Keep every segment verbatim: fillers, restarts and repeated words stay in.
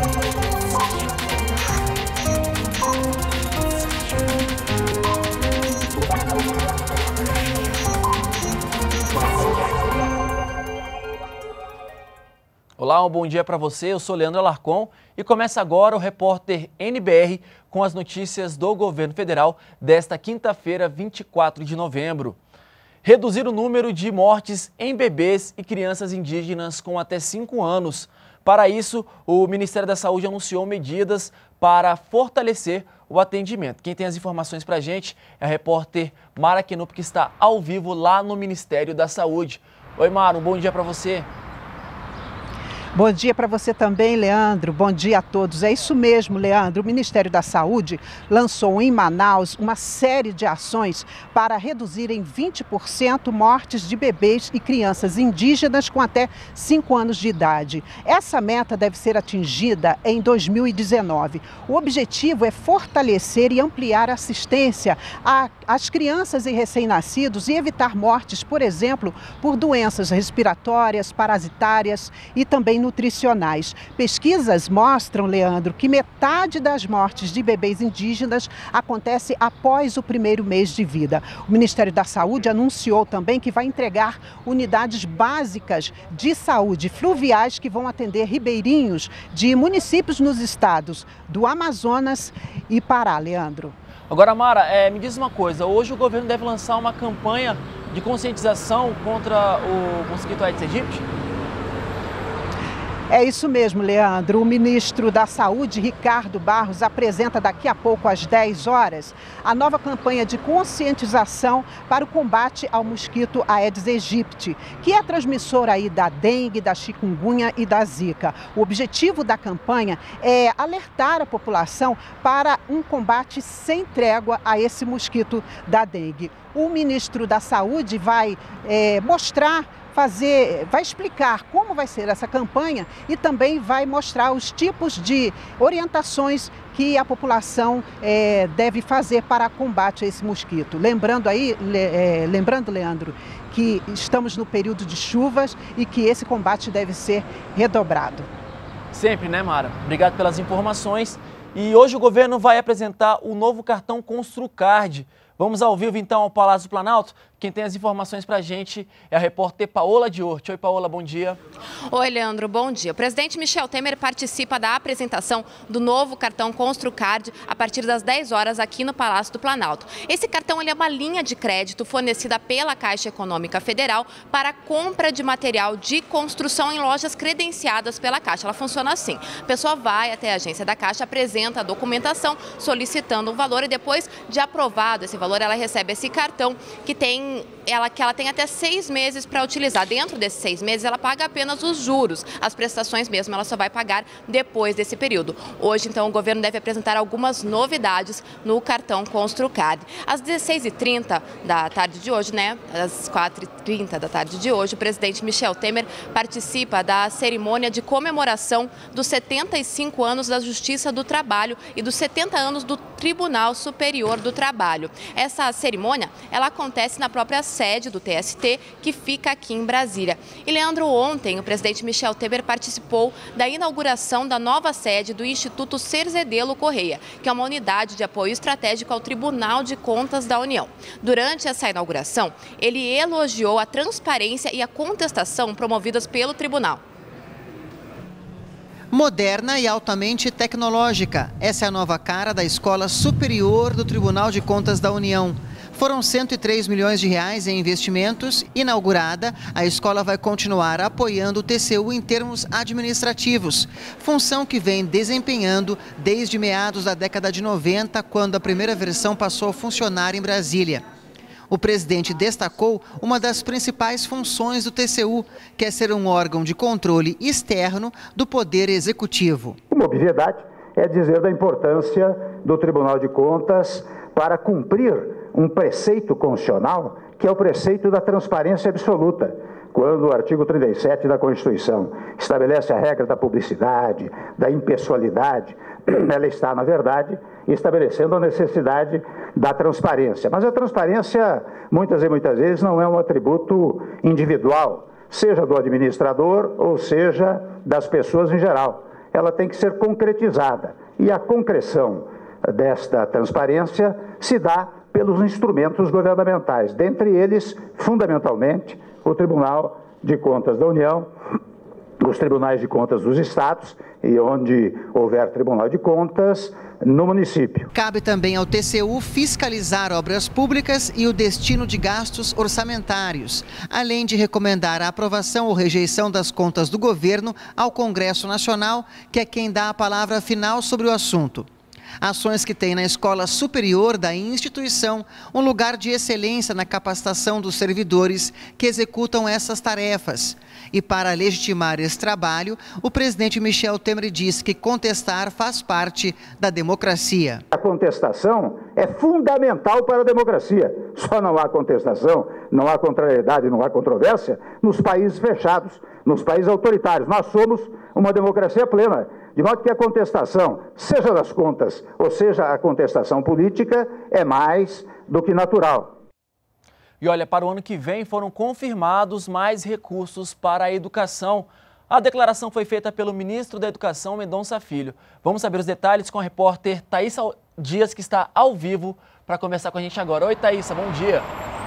Olá, um bom dia para você, eu sou Leandro Alarcon e começa agora o repórter N B R com as notícias do governo federal desta quinta-feira, vinte e quatro de novembro. Reduzir o número de mortes em bebês e crianças indígenas com até cinco anos. Para isso, o Ministério da Saúde anunciou medidas para fortalecer o atendimento. Quem tem as informações para a gente é a repórter Mara Kenup, que está ao vivo lá no Ministério da Saúde. Oi, Mara, um bom dia para você. Bom dia para você também, Leandro. Bom dia a todos. É isso mesmo, Leandro. O Ministério da Saúde lançou em Manaus uma série de ações para reduzir em vinte por cento mortes de bebês e crianças indígenas com até cinco anos de idade. Essa meta deve ser atingida em dois mil e dezenove. O objetivo é fortalecer e ampliar a assistência às crianças e recém-nascidos e evitar mortes, por exemplo, por doenças respiratórias, parasitárias e também nutricionais. Pesquisas mostram, Leandro, que metade das mortes de bebês indígenas acontece após o primeiro mês de vida. O Ministério da Saúde anunciou também que vai entregar unidades básicas de saúde fluviais que vão atender ribeirinhos de municípios nos estados do Amazonas e Pará, Leandro. Agora, Mara, é, me diz uma coisa, hoje o governo deve lançar uma campanha de conscientização contra o mosquito Aedes aegypti? É isso mesmo, Leandro. O ministro da Saúde, Ricardo Barros, apresenta daqui a pouco, às dez horas, a nova campanha de conscientização para o combate ao mosquito Aedes aegypti, que é transmissor aí da dengue, da chikungunya e da zika. O objetivo da campanha é alertar a população para um combate sem trégua a esse mosquito da dengue. O ministro da Saúde vai é, mostrar Fazer, vai explicar como vai ser essa campanha e também vai mostrar os tipos de orientações que a população é, deve fazer para combate a esse mosquito. Lembrando aí, le, é, lembrando, Leandro, que estamos no período de chuvas e que esse combate deve ser redobrado. Sempre, né, Mara? Obrigado pelas informações. E hoje o governo vai apresentar o novo cartão Construcard. Vamos ao vivo então ao Palácio do Planalto. Quem tem as informações para a gente é a repórter Paola Diorte. Oi, Paola, bom dia. Oi, Leandro, bom dia. O presidente Michel Temer participa da apresentação do novo cartão Construcard a partir das dez horas aqui no Palácio do Planalto. Esse cartão ele é uma linha de crédito fornecida pela Caixa Econômica Federal para compra de material de construção em lojas credenciadas pela Caixa. Ela funciona assim. A pessoa vai até a agência da Caixa, apresenta a documentação solicitando o valor e depois de aprovado esse valor, ela recebe esse cartão que tem Ela, que ela tem até seis meses para utilizar. Dentro desses seis meses, ela paga apenas os juros. As prestações mesmo, ela só vai pagar depois desse período. Hoje, então, o governo deve apresentar algumas novidades no cartão Construcard. Às dezesseis e trinta da tarde de hoje, né? Às quatro e trinta da tarde de hoje, o presidente Michel Temer participa da cerimônia de comemoração dos setenta e cinco anos da Justiça do Trabalho e dos setenta anos do Tribunal Superior do Trabalho. Essa cerimônia, ela acontece na própria sede do T S T, que fica aqui em Brasília. E, Leandro, ontem o presidente Michel Temer participou da inauguração da nova sede do Instituto Cerzedelo Correia, que é uma unidade de apoio estratégico ao Tribunal de Contas da União. Durante essa inauguração, ele elogiou a transparência e a contestação promovidas pelo tribunal. Moderna e altamente tecnológica. Essa é a nova cara da Escola Superior do Tribunal de Contas da União. Foram cento e três milhões de reais em investimentos. Inaugurada, a escola vai continuar apoiando o T C U em termos administrativos, função que vem desempenhando desde meados da década de noventa, quando a primeira versão passou a funcionar em Brasília. O presidente destacou uma das principais funções do T C U, que é ser um órgão de controle externo do Poder Executivo. Uma obviedade é dizer da importância do Tribunal de Contas para cumprir um preceito constitucional, que é o preceito da transparência absoluta. Quando o artigo trinta e sete da Constituição estabelece a regra da publicidade, da impessoalidade, ela está, na verdade, estabelecendo a necessidade da transparência. Mas a transparência, muitas e muitas vezes, não é um atributo individual, seja do administrador ou seja das pessoas em geral. ela tem que ser concretizada. E a concreção desta transparência se dá pelos instrumentos governamentais, dentre eles, fundamentalmente, o Tribunal de Contas da União, os Tribunais de Contas dos Estados e onde houver Tribunal de Contas no município. Cabe também ao T C U fiscalizar obras públicas e o destino de gastos orçamentários, além de recomendar a aprovação ou rejeição das contas do governo ao Congresso Nacional, que é quem dá a palavra final sobre o assunto. Ações que têm na escola superior da instituição um lugar de excelência na capacitação dos servidores que executam essas tarefas. E para legitimar esse trabalho, o presidente Michel Temer diz que contestar faz parte da democracia. A contestação é fundamental para a democracia. Só não há contestação, não há contrariedade, não há controvérsia nos países fechados, nos países autoritários. Nós somos uma democracia plena. De modo que a contestação, seja das contas ou seja a contestação política, é mais do que natural. E olha, para o ano que vem foram confirmados mais recursos para a educação. A declaração foi feita pelo ministro da Educação, Mendonça Filho. Vamos saber os detalhes com a repórter Thaísa Dias, que está ao vivo para conversar com a gente agora. Oi, Thaísa, bom dia.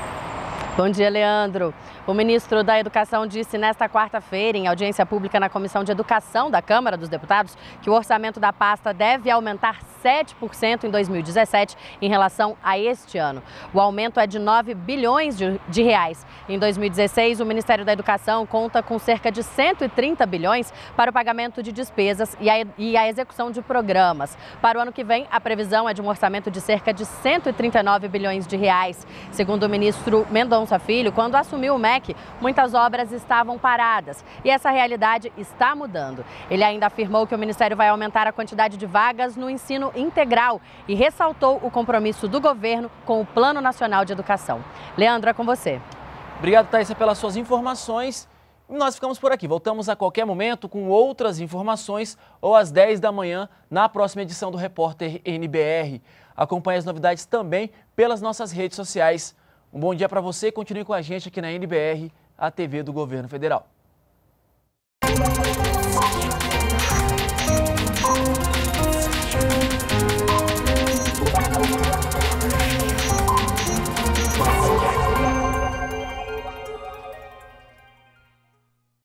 Bom dia, Leandro. O ministro da Educação disse nesta quarta-feira, em audiência pública na Comissão de Educação da Câmara dos Deputados, que o orçamento da pasta deve aumentar sete por cento em dois mil e dezessete em relação a este ano. O aumento é de nove bilhões de, de reais. Em dois mil e dezesseis, o Ministério da Educação conta com cerca de cento e trinta bilhões para o pagamento de despesas e a, e a execução de programas. Para o ano que vem, a previsão é de um orçamento de cerca de cento e trinta e nove bilhões de reais. Segundo o ministro Mendonça Filho, quando assumiu o M E C, muitas obras estavam paradas e essa realidade está mudando. Ele ainda afirmou que o Ministério vai aumentar a quantidade de vagas no ensino integral e ressaltou o compromisso do governo com o Plano Nacional de Educação. Leandro, é com você. Obrigado, Thaísa, pelas suas informações. Nós ficamos por aqui. Voltamos a qualquer momento com outras informações ou às dez da manhã na próxima edição do Repórter N B R. Acompanhe as novidades também pelas nossas redes sociais. Um bom dia para você e continue com a gente aqui na N B R, a T V do Governo Federal.